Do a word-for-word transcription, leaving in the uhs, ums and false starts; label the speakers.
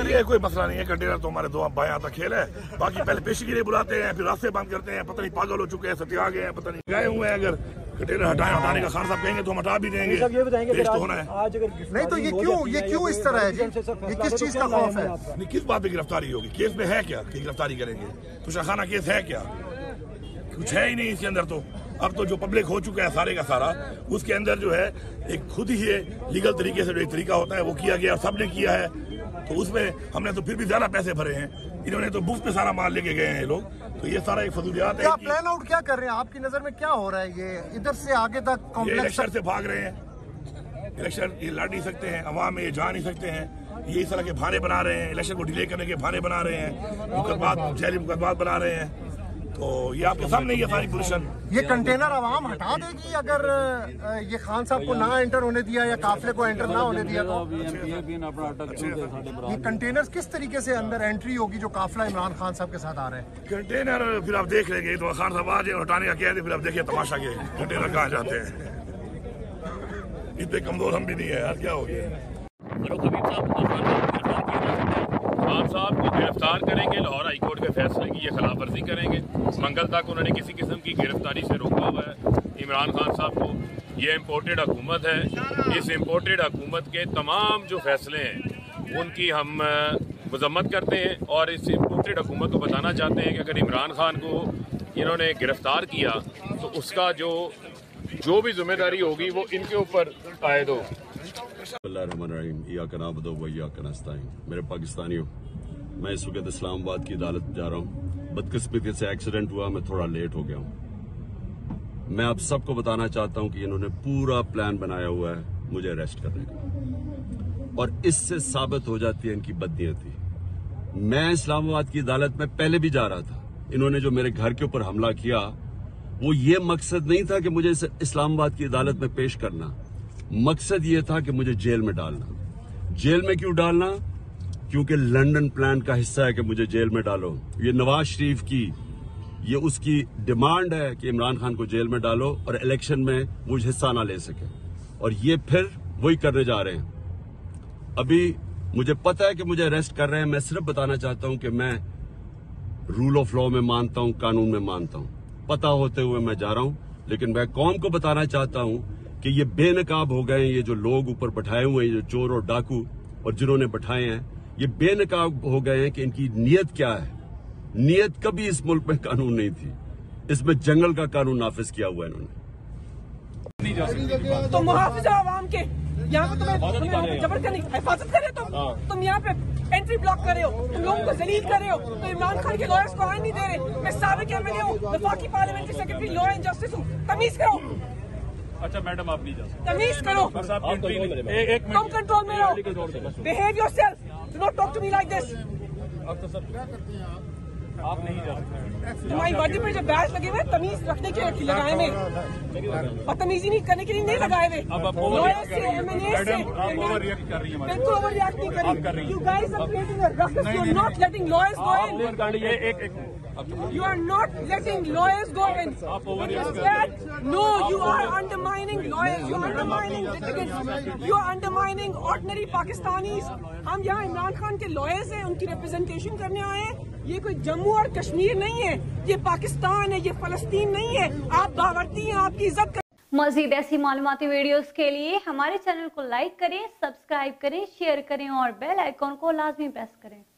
Speaker 1: चलिए कोई मसला नहीं है, कंटेनर तो हमारे दो बाएं तक खेल है। बाकी पहले पेशी के लिए बुलाते हैं, फिर रास्ते बंद करते हैं, पता नहीं पागल हो चुके हैं, सत्या गए हैं, पता नहीं गए हुए हैं। अगर कंटेनर हटाए हटाने का खान साहब कहेंगे तो हम हटा भी देंगे, पेश तो होना है।
Speaker 2: नहीं तो ये क्यों ये क्यों इस तरह है जी? ये किस चीज का खौफ है?
Speaker 1: नहीं, किस बात पे गिरफ्तारी होगी? केस में है क्या कि गिरफ्तारी करेंगे? तुशाखाना केस है क्या? कुछ है ही नहीं इसके अंदर। तो अब तो जो पब्लिक हो चुका है सारे का सारा, उसके अंदर जो है एक खुद ही लीगल तरीके से जो एक तरीका होता है वो किया गया, सबने किया है। तो उसमें हमने तो फिर भी ज्यादा पैसे भरे हैं, इन्होंने तो मुफ्त में सारा माल लेके गए हैं लोग। तो ये सारा एक फजूलियात है।
Speaker 2: क्या प्लान आउट क्या कर रहे हैं? आपकी नजर में क्या हो रहा है? ये इधर से आगे तक कॉम्प्लेक्स
Speaker 1: इलेक्शन से भाग रहे हैं, इलेक्शन ये लड़ नहीं सकते हैं, अवाम में ये जा नहीं सकते हैं, ये इस तरह के बहाने बना रहे हैं, इलेक्शन को डिले करने के बहाने बना रहे हैं, मुकदमात जैली मुकदमात बना रहे हैं। तो ये आपके सामने ही है सारी पोजीशन।
Speaker 2: ये कंटेनर आवाम हटा देगी अगर ये खान साहब को ना एंटर होने दिया या काफिले को एंटर ना होने दिया तो? ये कंटेनर किस तरीके से अंदर एंट्री होगी जो काफिला इमरान खान साहब के साथ आ रहे हैं?
Speaker 1: कंटेनर फिर आप देख लेंगे, तो खान साहब आ जाए हटाने का कह दे, फिर आप देखिए तमाशा के कंटेनर कहाँ जाते हैं। इतने कमजोर हम भी नहीं है यार, क्या हो गया?
Speaker 3: खान साहब को गिरफ्तार करेंगे, लाहौर हाई कोर्ट के फैसले की ये खिलाफ वर्जी करेंगे। मंगल तक उन्होंने किसी किस्म की गिरफ्तारी से रोका हुआ है इमरान खान साहब को। ये इम्पोर्टेड हुकूमत है, इस इम्पोर्टेड हुकूमत के तमाम जो फैसले हैं उनकी हम मजम्मत करते हैं और इस इम्पोर्टेड हुकूमत को बताना चाहते हैं कि अगर इमरान खान को इन्होंने गिरफ्तार किया तो उसका जो जो भी जिम्मेदारी होगी वो इनके ऊपर आयद हो।
Speaker 4: मेरे पाकिस्तानियों, मैं इस वक्त इस्लामाबाद की अदालत जा रहा हूँ। बदकिस्मती से एक्सीडेंट हुआ, मैं थोड़ा लेट हो गया हूँ। मैं आप सबको बताना चाहता हूँ कि इन्होंने पूरा प्लान बनाया हुआ है मुझे अरेस्ट करने का, और इससे साबित हो जाती है इनकी बदनीयती। मैं इस्लामाबाद की अदालत में पहले भी जा रहा था। इन्होंने जो मेरे घर के ऊपर हमला किया वो ये मकसद नहीं था कि मुझे इस्लामाबाद की अदालत में पेश करना, मकसद ये था कि मुझे जेल में डालना। जेल में क्यों डालना? क्योंकि लंदन प्लान का हिस्सा है कि मुझे जेल में डालो। ये नवाज शरीफ की ये उसकी डिमांड है कि इमरान खान को जेल में डालो और इलेक्शन में वो हिस्सा ना ले सके, और ये फिर वही करने जा रहे हैं। अभी मुझे पता है कि मुझे अरेस्ट कर रहे हैं। मैं सिर्फ बताना चाहता हूं कि मैं रूल ऑफ लॉ में मानता हूं, कानून में मानता हूं। पता होते हुए मैं जा रहा हूं, लेकिन मैं कौम को बताना चाहता हूं कि ये बेनकाब हो गए हैं। ये जो लोग ऊपर बैठाए हुए हैं, ये चोर और डाकू और जिन्होंने बैठाए हैं, ये बेनकाब हो गए हैं कि इनकी नीयत क्या है। नीयत कभी इस मुल्क में कानून नहीं थी, इसमें जंगल का कानून नाफिज किया हुआ है इन्होंने।
Speaker 5: तो मुहाफिजा आवाम के यहाँ पे तुम्हें जबर करनी हिफाजत कर रहे हो तुम तुम यहाँ पे एंट्री ब्लॉक कर रहे हो, तुम लोगों को जलील कर रहे हो। तो इमरान खान के लॉयर्स को आने नहीं दे रहे। मैं साबिक एमएलए हूँ, वफाकी parliament secretary law and justice हूँ। तमीज करो।
Speaker 3: अच्छा मैडम, आप नहीं जा सकते।
Speaker 5: तमीज करो। तुम कंट्रोल में रहो। Behave yourself, do not talk to me like this.
Speaker 3: आप नहीं जा सकते।
Speaker 5: तुम्हारी वर्दी पे जो बैच लगे हुए तमीज रखने के लिए लगाए हुए, और तमीजी नहीं करने के लिए नहीं लगाए हुए।
Speaker 3: अब आप ओवर रिएक्ट कर रही हैं।
Speaker 5: बिल्कुल ओवर रिएक्ट नहीं कर रही। You guys are creating a ruckus. You are not letting lawyers go in. You are not letting lawyers go in. Instead, no, you are undermining lawyers. You are undermining litigants. You are undermining ordinary Pakistanis. हम यहाँ इमरान खान के lawyers हैं, उनकी representation करने आए हैं। ये कोई जम्मू और कश्मीर नहीं है, ये पाकिस्तान है, ये फलस्तीन नहीं है। आप बावरती हैं, आपकी इज्जत कर...
Speaker 6: मज़ीद ऐसी मालूमाती वीडियोस के लिए हमारे चैनल को लाइक करें, सब्सक्राइब करें, शेयर करें और बेल आइकॉन को लाजमी प्रेस करें।